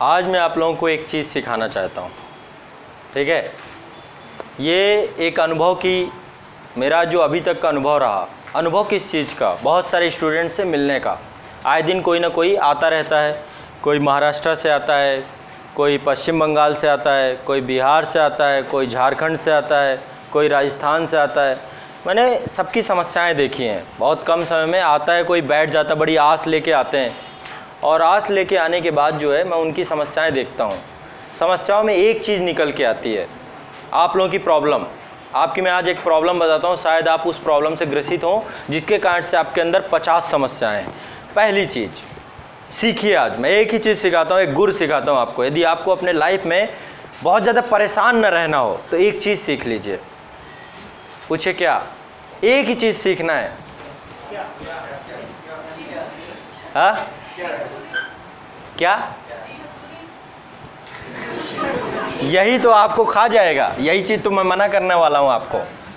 आज मैं आप लोगों को एक चीज़ सिखाना चाहता हूँ, ठीक है। ये एक अनुभव की, मेरा जो अभी तक का अनुभव रहा, अनुभव किस चीज़ का, बहुत सारे स्टूडेंट से मिलने का। आए दिन कोई ना कोई आता रहता है, कोई महाराष्ट्र से आता है, कोई पश्चिम बंगाल से आता है, कोई बिहार से आता है, कोई झारखंड से आता है, कोई राजस्थान से आता है। मैंने सबकी समस्याएं देखी हैं। बहुत कम समय में आता है कोई, बैठ जाता, बड़ी आस लेके आते हैं, और आस लेके आने के बाद जो है मैं उनकी समस्याएं देखता हूँ। समस्याओं में एक चीज़ निकल के आती है, आप लोगों की प्रॉब्लम। आपकी मैं आज एक प्रॉब्लम बताता हूँ, शायद आप उस प्रॉब्लम से ग्रसित हों जिसके कारण से आपके अंदर 50 समस्याएं हैं। पहली चीज़ सीखिए, आज मैं एक ही चीज़ सिखाता हूँ, एक गुर सिखाता हूँ आपको। यदि आपको अपने लाइफ में बहुत ज़्यादा परेशान न रहना हो तो एक चीज़ सीख लीजिए। पूछे क्या? एक ही चीज़ सीखना है। हाँ क्या? यही तो आपको खा जाएगा, यही चीज़ तो मैं मना करने वाला हूँ आपको।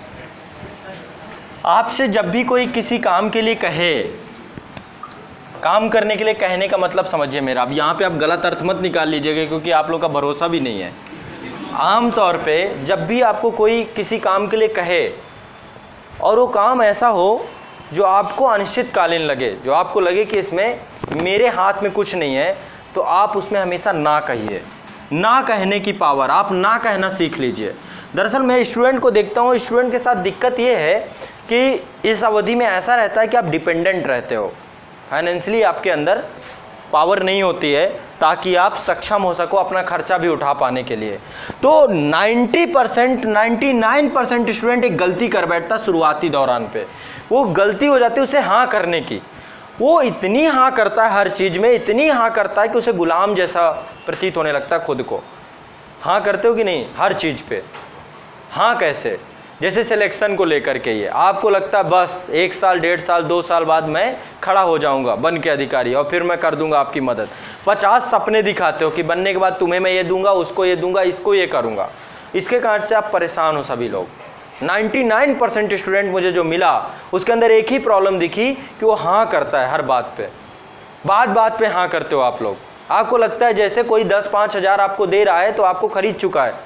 आपसे जब भी कोई किसी काम के लिए कहे, काम करने के लिए कहने का मतलब समझिए मेरा। अब यहाँ पे आप गलत अर्थ मत निकाल लीजिएगा, क्योंकि आप लोग का भरोसा भी नहीं है। आम तौर पे जब भी आपको कोई किसी काम के लिए कहे और वो काम ऐसा हो जो आपको अनिश्चितकालीन लगे, जो आपको लगे कि इसमें मेरे हाथ में कुछ नहीं है, तो आप उसमें हमेशा ना कहिए। ना कहने की पावर, आप ना कहना सीख लीजिए। दरअसल मैं स्टूडेंट को देखता हूँ, स्टूडेंट के साथ दिक्कत ये है कि इस अवधि में ऐसा रहता है कि आप डिपेंडेंट रहते हो, फाइनेंशियली आपके अंदर पावर नहीं होती है ताकि आप सक्षम हो सको अपना खर्चा भी उठा पाने के लिए। तो 90% 99% स्टूडेंट एक गलती कर बैठता शुरुआती दौरान पे। वो गलती हो जाती है उसे हाँ करने की। वो इतनी हाँ करता है हर चीज़ में, इतनी हाँ करता है कि उसे गुलाम जैसा प्रतीत होने लगता है खुद को। हाँ करते हो कि नहीं हर चीज़ पे? हाँ कैसे? जैसे सिलेक्शन को लेकर के ये आपको लगता है बस 1 साल 1.5 साल 2 साल बाद मैं खड़ा हो जाऊंगा बन के अधिकारी और फिर मैं कर दूंगा आपकी मदद। 50 सपने दिखाते हो कि बनने के बाद तुम्हें मैं ये दूंगा, उसको ये दूंगा, इसको ये करूंगा। इसके कारण से आप परेशान हो सभी लोग। 99% स्टूडेंट मुझे जो मिला उसके अंदर एक ही प्रॉब्लम दिखी कि वो हाँ करता है हर बात पे, बात पे हाँ करते हो आप लोग। आपको लगता है जैसे कोई 10-5 हज़ार आपको दे रहा है तो आपको खरीद चुका है।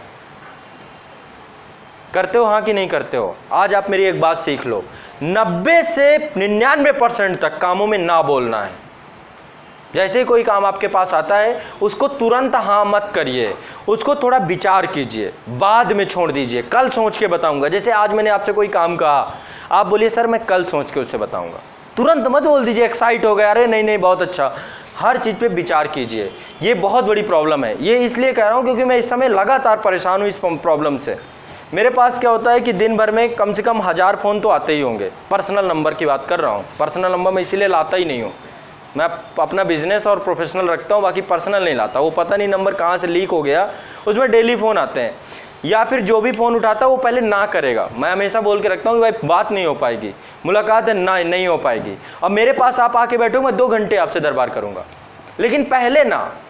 करते हो हाँ कि नहीं करते हो? आज आप मेरी एक बात सीख लो, 90 से 99% तक कामों में ना बोलना है। जैसे ही कोई काम आपके पास आता है उसको तुरंत हाँ मत करिए, उसको थोड़ा विचार कीजिए, बाद में छोड़ दीजिए, कल सोच के बताऊंगा। जैसे आज मैंने आपसे कोई काम कहा, आप बोलिए सर मैं कल सोच के उसे बताऊंगा। तुरंत मत बोल दीजिए, एक्साइट हो गए, अरे नहीं बहुत अच्छा। हर चीज़ पे विचार कीजिए। ये बहुत बड़ी प्रॉब्लम है। ये इसलिए कह रहा हूँ क्योंकि मैं इस समय लगातार परेशान हूँ इस प्रॉब्लम से। मेरे पास क्या होता है कि दिन भर में कम से कम 1000 फ़ोन तो आते ही होंगे। पर्सनल नंबर की बात कर रहा हूँ। पर्सनल नंबर मैं इसीलिए लाता ही नहीं हूँ। मैं अपना बिजनेस और प्रोफेशनल रखता हूँ, बाकी पर्सनल नहीं लाता। वो पता नहीं नंबर कहाँ से लीक हो गया, उसमें डेली फ़ोन आते हैं। या फिर जो भी फ़ोन उठाता है वो पहले ना करेगा। मैं हमेशा बोल के रखता हूँ कि भाई बात नहीं हो पाएगी, मुलाकात है ना, नहीं हो पाएगी। अब मेरे पास आप आके बैठो, मैं 2 घंटे आपसे दरबार करूँगा, लेकिन पहले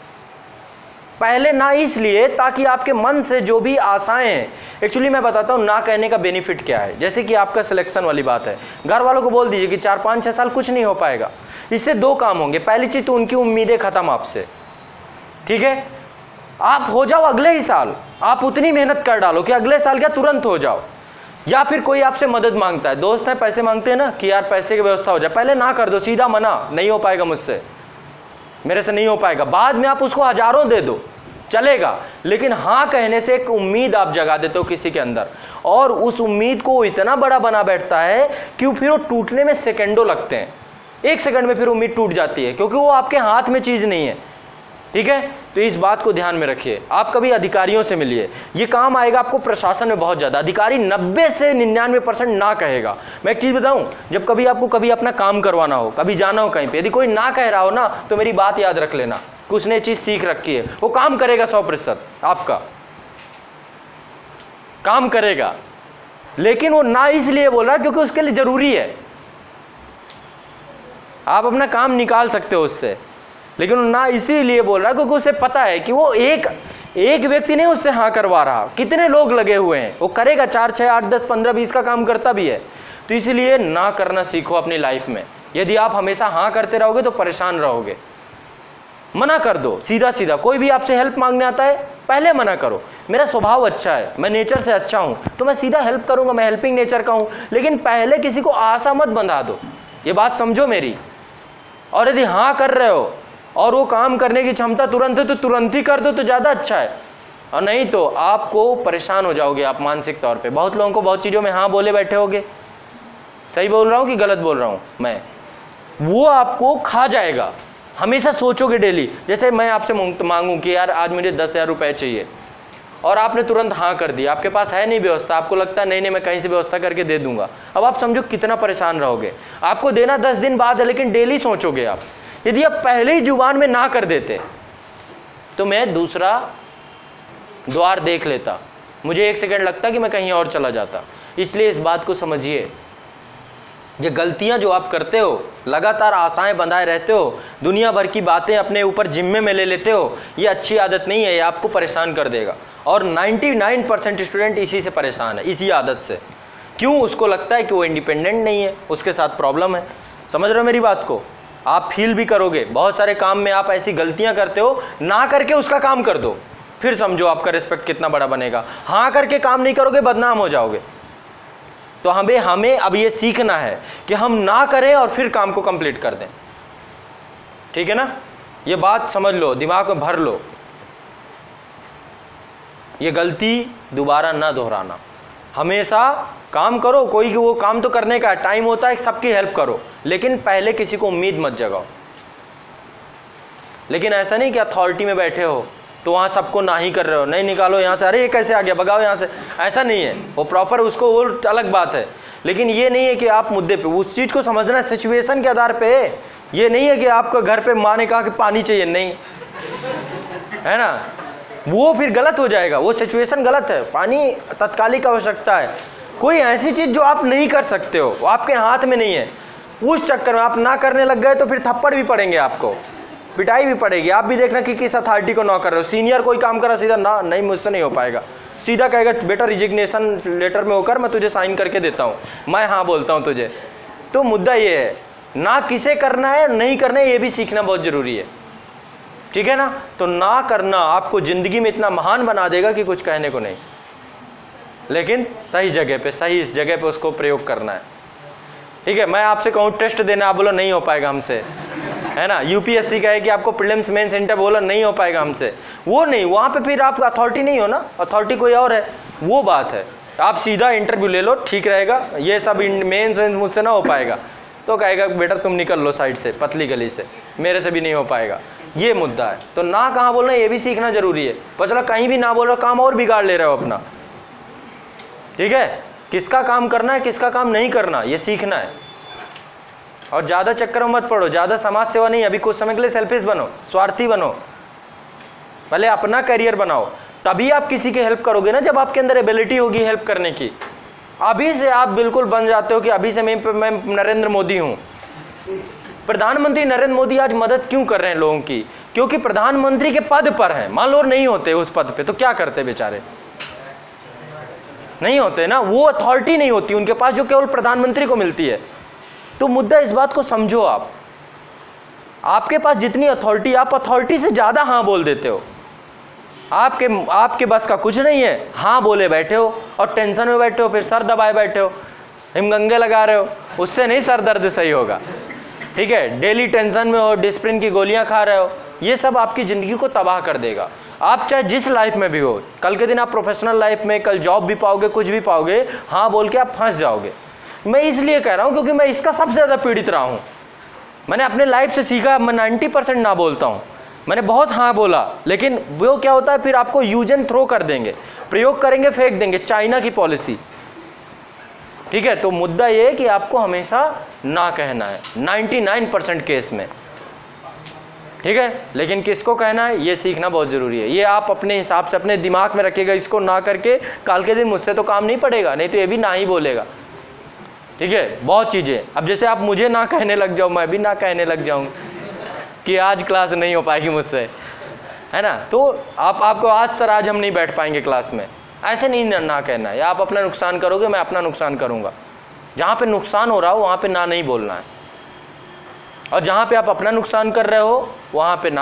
ना इसलिए ताकि आपके मन से जो भी आशाएं हैं, एक्चुअली मैं बताता हूँ ना कहने का बेनिफिट क्या है। जैसे कि आपका सिलेक्शन वाली बात है, घर वालों को बोल दीजिए कि 4-5-6 साल कुछ नहीं हो पाएगा। इससे 2 काम होंगे। पहली चीज़ तो उनकी उम्मीदें खत्म आपसे, ठीक है। आप हो जाओ अगले ही साल, आप उतनी मेहनत कर डालो कि अगले साल क्या तुरंत हो जाओ। या फिर कोई आपसे मदद मांगता है, दोस्त है पैसे मांगते हैं ना कि यार पैसे की व्यवस्था हो जाए, पहले ना कर दो, सीधा मना, नहीं हो पाएगा मुझसे, मेरे से नहीं हो पाएगा। बाद में आप उसको हजारों दे दो, चलेगा। लेकिन हाँ कहने से एक उम्मीद आप जगा देते हो किसी के अंदर, और उस उम्मीद को इतना बड़ा बना बैठता है कि फिर वो टूटने में सेकंडों लगते हैं। 1 सेकंड में फिर उम्मीद टूट जाती है, क्योंकि वो आपके हाथ में चीज़ नहीं है, ठीक है। तो इस बात को ध्यान में रखिए। आप कभी अधिकारियों से मिलिए, ये काम आएगा आपको प्रशासन में बहुत ज़्यादा। अधिकारी 90 से 99% ना कहेगा। मैं एक चीज़ बताऊं, जब कभी आपको कभी अपना काम करवाना हो, कभी जाना हो कहीं पे, यदि कोई ना कह रहा हो ना, तो मेरी बात याद रख लेना कि उसने चीज़ सीख रखी है, वो काम करेगा 100%, आपका काम करेगा। लेकिन वो ना इसलिए बोल रहा है क्योंकि उसके लिए ज़रूरी है। आप अपना काम निकाल सकते हो उससे, लेकिन वो ना इसीलिए बोल रहा है क्योंकि उसे पता है कि वो एक व्यक्ति नहीं उससे हाँ करवा रहा, कितने लोग लगे हुए हैं। वो करेगा 4, 6, 8, 10, 15, 20 का काम करता भी है। तो इसलिए ना करना सीखो अपनी लाइफ में। यदि आप हमेशा हाँ करते रहोगे तो परेशान रहोगे। मना कर दो सीधा सीधा। कोई भी आपसे हेल्प मांगने आता है पहले मना करो, मेरा स्वभाव अच्छा है, मैं नेचर से अच्छा हूँ तो मैं सीधा हेल्प करूँगा, मैं हेल्पिंग नेचर का हूँ, लेकिन पहले किसी को आशा मत बंधा दो, ये बात समझो मेरी। और यदि हाँ कर रहे हो और वो काम करने की क्षमता तुरंत है तो तुरंत ही कर दो तो ज़्यादा अच्छा है, और नहीं तो आपको परेशान हो जाओगे आप मानसिक तौर पे। बहुत लोगों को बहुत चीज़ों में हाँ बोले बैठे होगे, सही बोल रहा हूँ कि गलत बोल रहा हूँ मैं, वो आपको खा जाएगा। हमेशा सोचोगे डेली, जैसे मैं आपसे मांगूँ कि यार आज मुझे 10,000 रुपये चाहिए और आपने तुरंत हाँ कर दिया, आपके पास है नहीं व्यवस्था, आपको लगता है नहीं मैं कहीं से व्यवस्था करके दे दूंगा। अब आप समझो कितना परेशान रहोगे। आपको देना 10 दिन बाद है लेकिन डेली सोचोगे आप। यदि आप पहले ही जुबान में ना कर देते तो मैं दूसरा द्वार देख लेता, मुझे 1 सेकंड लगता कि मैं कहीं और चला जाता। इसलिए इस बात को समझिए, ये गलतियां जो आप करते हो, लगातार आशाएं बंधाए रहते हो, दुनिया भर की बातें अपने ऊपर जिम्मे में ले लेते हो, ये अच्छी आदत नहीं है, ये आपको परेशान कर देगा। और 99% स्टूडेंट इसी से परेशान है, इसी आदत से। क्यों? उसको लगता है कि वो इंडिपेंडेंट नहीं है, उसके साथ प्रॉब्लम है। समझ रहे हो मेरी बात को? आप फील भी करोगे, बहुत सारे काम में आप ऐसी गलतियां करते हो, ना करके उसका काम कर दो, फिर समझो आपका रिस्पेक्ट कितना बड़ा बनेगा। हाँ करके काम नहीं करोगे, बदनाम हो जाओगे। तो हमें अब ये सीखना है कि हम ना करें और फिर काम को कंप्लीट कर दें। ठीक है ना? ये बात समझ लो, दिमाग में भर लो, ये गलती दोबारा ना दोहराना। हमेशा काम करो, कोई वो काम तो करने का टाइम होता है, सबकी हेल्प करो, लेकिन पहले किसी को उम्मीद मत जगाओ। लेकिन ऐसा नहीं कि अथॉरिटी में बैठे हो तो वहाँ सबको ना ही कर रहे हो, नहीं निकालो यहाँ से, अरे ये कैसे आ गया, भगाओ यहाँ से, ऐसा नहीं है। वो प्रॉपर उसको, वो अलग बात है। लेकिन ये नहीं है कि आप मुद्दे पे, उस चीज़ को समझना सिचुएशन के आधार पे। ये नहीं है कि आपको घर पे माँ ने कहा कि पानी चाहिए, नहीं है ना, वो फिर गलत हो जाएगा, वो सिचुएशन गलत है। पानी तत्कालिक आवश्यकता है, कोई ऐसी चीज़ जो आप नहीं कर सकते हो, वो आपके हाथ में नहीं है, उस चक्कर में आप ना करने लग गए तो फिर थप्पड़ भी पड़ेंगे, आपको पिटाई भी पड़ेगी। आप भी देखना कि किस अथॉरिटी को ना कर रहे हो। सीनियर कोई काम करा, सीधा ना, नहीं मुझसे नहीं हो पाएगा, सीधा कहेगा बेटा रिजिग्नेशन लेटर में होकर मैं तुझे साइन करके देता हूँ, मैं हाँ बोलता हूँ तुझे। तो मुद्दा ये है, ना किसे करना है नहीं करना है ये भी सीखना बहुत ज़रूरी है। ठीक है ना? तो ना करना आपको ज़िंदगी में इतना महान बना देगा कि कुछ कहने को नहीं, लेकिन सही जगह पे, सही इस जगह पे उसको प्रयोग करना है। ठीक है? मैं आपसे कहूँ टेस्ट देना, आप बोलो नहीं हो पाएगा हमसे, है ना? यूपीएससी कहे कि आपको प्रीलिम्स मेंस इंटर, बोला नहीं हो पाएगा हमसे, वो नहीं, वहाँ पे फिर आप अथॉरिटी नहीं हो ना, अथॉरिटी कोई और है, वो बात है। आप सीधा इंटरव्यू ले लो, ठीक रहेगा। ये सब मेंस मुझसे ना हो पाएगा तो कहेगा बेटा तुम निकल लो साइड से, पतली गली से, मेरे से भी नहीं हो पाएगा, ये मुद्दा है। तो ना कहाँ बोलना ये भी सीखना जरूरी है। पर चलो कहीं भी ना बोल रहे हो, काम और बिगाड़ ले रहे हो अपना। ठीक है? किसका काम करना है, किसका काम नहीं करना, ये सीखना है। और ज़्यादा चक्कर में मत पड़ो, ज़्यादा समाज सेवा नहीं, अभी कुछ समय के लिए सेल्फिश बनो, स्वार्थी बनो, पहले अपना करियर बनाओ, तभी आप किसी की हेल्प करोगे ना, जब आपके अंदर एबिलिटी होगी हेल्प करने की। अभी से आप बिल्कुल बन जाते हो कि अभी से मैं नरेंद्र मोदी हूँ। प्रधानमंत्री नरेंद्र मोदी आज मदद क्यों कर रहे हैं लोगों की? क्योंकि प्रधानमंत्री के पद पर हैं। मान लो नहीं होते उस पद पे तो क्या करते बेचारे? नहीं होते ना, वो अथॉरिटी नहीं होती उनके पास जो केवल प्रधानमंत्री को मिलती है। तो मुद्दा इस बात को समझो, आपके पास जितनी अथॉरिटी, आप अथॉरिटी से ज़्यादा हाँ बोल देते हो। आपके बस का कुछ नहीं है, हाँ बोले बैठे हो और टेंशन में बैठे हो, फिर सर दबाए बैठे हो, हिमगंगे लगा रहे हो, उससे नहीं सर दर्द सही होगा। ठीक है? डेली टेंशन में हो, डिस्प्रिन की गोलियां खा रहे हो, ये सब आपकी ज़िंदगी को तबाह कर देगा। आप चाहे जिस लाइफ में भी हो, कल के दिन आप प्रोफेशनल लाइफ में, कल जॉब भी पाओगे, कुछ भी पाओगे, हाँ बोल के आप फंस जाओगे। मैं इसलिए कह रहा हूँ क्योंकि मैं इसका सबसे ज़्यादा पीड़ित रहा हूँ। मैंने अपने लाइफ से सीखा, मैं 90% ना बोलता हूँ। मैंने बहुत हाँ बोला, लेकिन वो क्या होता है, फिर आपको यूज एंड थ्रो कर देंगे, प्रयोग करेंगे, फेंक देंगे, चाइना की पॉलिसी। ठीक है? तो मुद्दा ये है कि आपको हमेशा ना कहना है 99% केस में। ठीक है? लेकिन किसको कहना है ये सीखना बहुत ज़रूरी है। ये आप अपने हिसाब से अपने दिमाग में रखिएगा, इसको ना करके कल के दिन मुझसे तो काम नहीं पड़ेगा, नहीं तो ये भी ना ही बोलेगा। ठीक है? बहुत चीज़ें, अब जैसे आप मुझे ना कहने लग जाओ, मैं भी ना कहने लग जाऊँगा कि आज क्लास नहीं हो पाएगी मुझसे, है ना? तो आपको आज सर आज हम नहीं बैठ पाएंगे क्लास में, ऐसे नहीं ना कहना है। या आप अपना नुकसान करोगे, मैं अपना नुकसान करूँगा। जहाँ पे नुकसान हो रहा हो वहाँ पे ना नहीं बोलना है, और जहाँ पे आप अपना नुकसान कर रहे हो वहाँ पे ना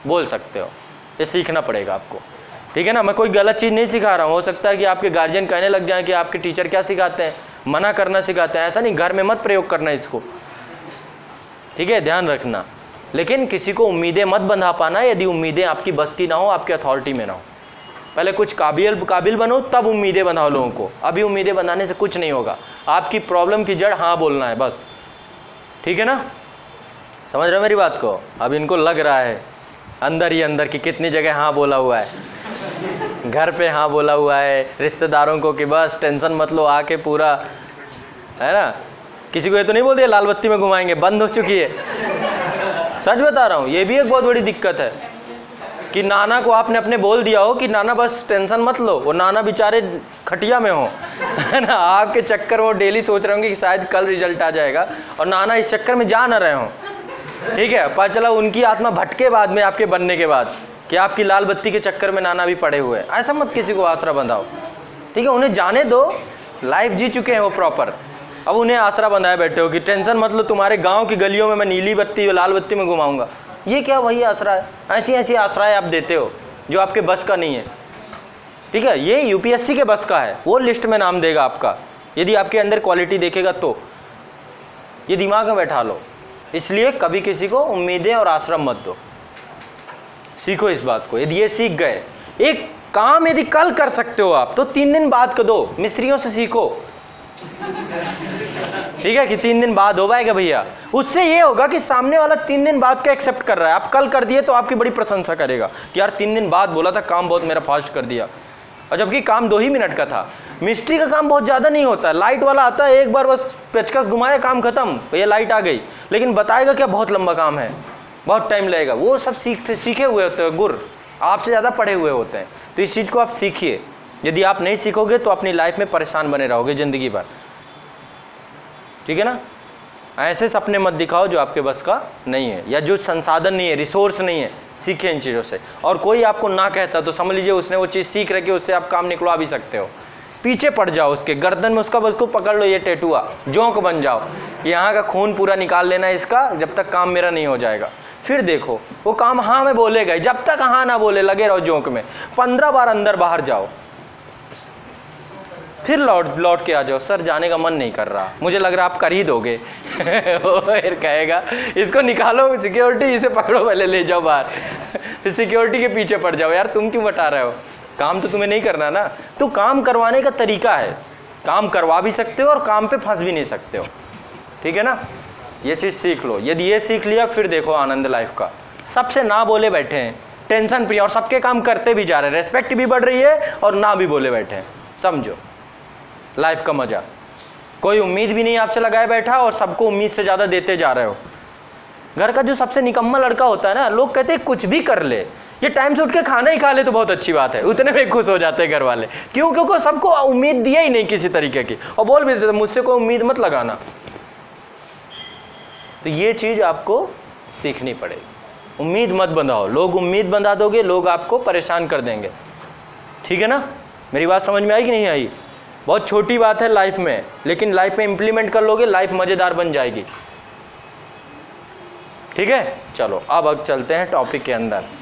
बोल सकते हो, ये सीखना पड़ेगा आपको, ठीक है ना। मैं कोई गलत चीज़ नहीं सिखा रहा हूँ, हो सकता है कि आपके गार्जियन कहने लग जाएं कि आपके टीचर क्या सिखाते हैं, मना करना सिखाते हैं, ऐसा नहीं, घर में मत प्रयोग करना इसको, ठीक है, ध्यान रखना। लेकिन किसी को उम्मीदें मत बंधा पाना यदि उम्मीदें आपकी बस की ना हो, आपकी अथॉरिटी में ना हो। पहले कुछ काबिल बनो तब उम्मीदें बंधाओ लोगों को, अभी उम्मीदें बंधाने से कुछ नहीं होगा। आपकी प्रॉब्लम की जड़ हाँ बोलना है बस, ठीक है ना, समझ रहे हो मेरी बात को। अब इनको लग रहा है अंदर ही अंदर कि कितनी जगह हाँ बोला हुआ है, घर पे हाँ बोला हुआ है, रिश्तेदारों को कि बस टेंशन मत लो, आके पूरा, है ना। किसी को ये तो नहीं बोल दिया लाल बत्ती में घुमाएंगे, बंद हो चुकी है। सच बता रहा हूँ, ये भी एक बहुत बड़ी दिक्कत है कि नाना को आपने अपने बोल दिया हो कि नाना बस टेंशन मत लो, वो नाना बेचारे खटिया में हो, है ना, आपके चक्कर वो डेली सोच रहे होंगे कि शायद कल रिजल्ट आ जाएगा, और नाना इस चक्कर में जा ना रहे हो, ठीक है। पता चला उनकी आत्मा भटके बाद में आपके बनने के बाद कि आपकी लाल बत्ती के चक्कर में नाना भी पड़े हुए हैं। ऐसा मत किसी को आसरा बंधाओ, ठीक है, उन्हें जाने दो, लाइफ जी चुके हैं वो प्रॉपर। अब उन्हें आसरा बंधाए बैठे हो कि टेंशन मत लो, तुम्हारे गांव की गलियों में मैं नीली बत्ती लाल बत्ती में घुमाऊंगा। ये क्या वही आसरा है? ऐसी ऐसी आसराएं आप देते हो जो आपके बस का नहीं है, ठीक है। ये यूपीएससी के बस का है, वो लिस्ट में नाम देगा आपका यदि आपके अंदर क्वालिटी देखेगा तो। ये दिमाग में बैठा लो। इसलिए कभी किसी को उम्मीदें और आश्रम मत दो, सीखो इस बात को। यदि ये सीख गए, एक काम यदि कल कर सकते हो आप तो 3 दिन बाद कर दो, मिस्त्रियों से सीखो, ठीक है, कि 3 दिन बाद हो पाएगा भैया। उससे ये होगा कि सामने वाला 3 दिन बाद का एक्सेप्ट कर रहा है। आप कल कर दिए तो आपकी बड़ी प्रशंसा करेगा कि यार 3 दिन बाद बोला था, काम बहुत मेरा फास्ट कर दिया, और जबकि काम 2 ही मिनट का था। मिस्ट्री का काम बहुत ज़्यादा नहीं होता है, लाइट वाला आता है, एक बार बस पेचकस घुमाया, काम खत्म, भैया लाइट आ गई। लेकिन बताएगा क्या बहुत लंबा काम है, बहुत टाइम लगेगा। वो सब सीखे हुए होते हैं, गुर आपसे ज़्यादा पढ़े हुए होते हैं। तो इस चीज़ को आप सीखिए। यदि आप नहीं सीखोगे तो अपनी लाइफ में परेशान बने रहोगे ज़िंदगी भर, ठीक है ना। ऐसे सपने मत दिखाओ जो आपके बस का नहीं है, या जो संसाधन नहीं है, रिसोर्स नहीं है। सीखे इन चीज़ों से। और कोई आपको ना कहता तो समझ लीजिए उसने वो चीज़ सीख रखी, उससे आप काम निकलवा भी सकते हो। पीछे पड़ जाओ उसके, गर्दन में उसका बस को पकड़ लो, ये टेटुआ जोंक बन जाओ, यहाँ का खून पूरा निकाल लेना इसका, जब तक काम मेरा नहीं हो जाएगा। फिर देखो वो काम हाँ में बोलेगा, जब तक हाँ ना बोले लगे रहो जोंक में। 15 बार अंदर बाहर जाओ, फिर लौट के आ जाओ, सर जाने का मन नहीं कर रहा, मुझे लग रहा आप कर ही दोगे। फिर कहेगा इसको निकालो सिक्योरिटी, इसे पकड़ो, पहले ले जाओ बाहर। फिर सिक्योरिटी के पीछे पड़ जाओ, यार तुम क्यों बता रहे हो, काम तो तुम्हें नहीं करना ना। तो काम करवाने का तरीका है, काम करवा भी सकते हो और काम पे फंस भी नहीं सकते हो, ठीक है ना। ये चीज़ सीख लो। यदि ये सीख लिया फिर देखो आनंद लाइफ का। सबसे ना बोले बैठे हैं, टेंशन फ्री, और सबके काम करते भी जा रहे हैं, रेस्पेक्ट भी बढ़ रही है और ना भी बोले बैठे हैं। समझो लाइफ का मजा। कोई उम्मीद भी नहीं आपसे लगाए बैठा और सबको उम्मीद से ज़्यादा देते जा रहे हो। घर का जो सबसे निकम्मा लड़का होता है ना, लोग कहते हैं कुछ भी कर ले, ये टाइम से उठ के खाना ही खा ले तो बहुत अच्छी बात है, उतने में खुश हो जाते हैं घर वाले। क्यों? क्योंकि सबको उम्मीद दिया ही नहीं किसी तरीके की, और बोल भी देते मुझसे कोई उम्मीद मत लगाना। तो ये चीज़ आपको सीखनी पड़ेगी। उम्मीद मत बंधाओ, लोग उम्मीद बंधा दोगे, लोग आपको परेशान कर देंगे, ठीक है ना। मेरी बात समझ में आई कि नहीं आई? बहुत छोटी बात है लाइफ में, लेकिन लाइफ में इंप्लीमेंट कर लोगे, लाइफ मज़ेदार बन जाएगी, ठीक है। चलो अब चलते हैं टॉपिक के अंदर।